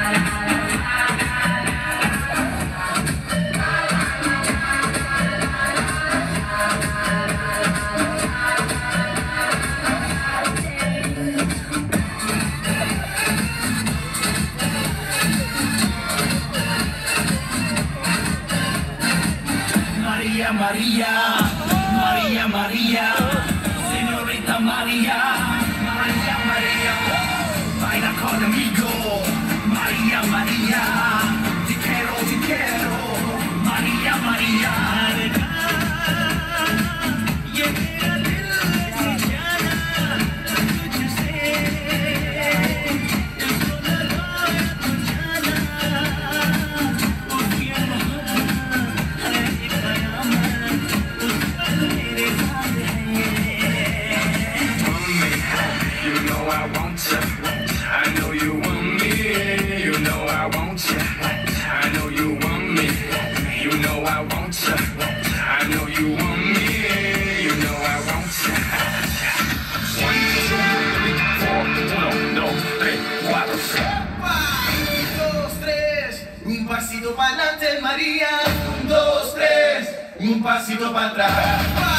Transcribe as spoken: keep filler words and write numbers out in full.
María, María, María, señorita María, María, María, baila conmigo, María, María, te quiero, te quiero, María, María. I know you want me, you know I want you. I know you want me, you know I want you. I know you want me, you know I want you. One, two, three, four, uno, dos, tres, cuatro. Un, dos, tres, un pasito para adelante, María. Un, dos, tres, un pasito para atrás.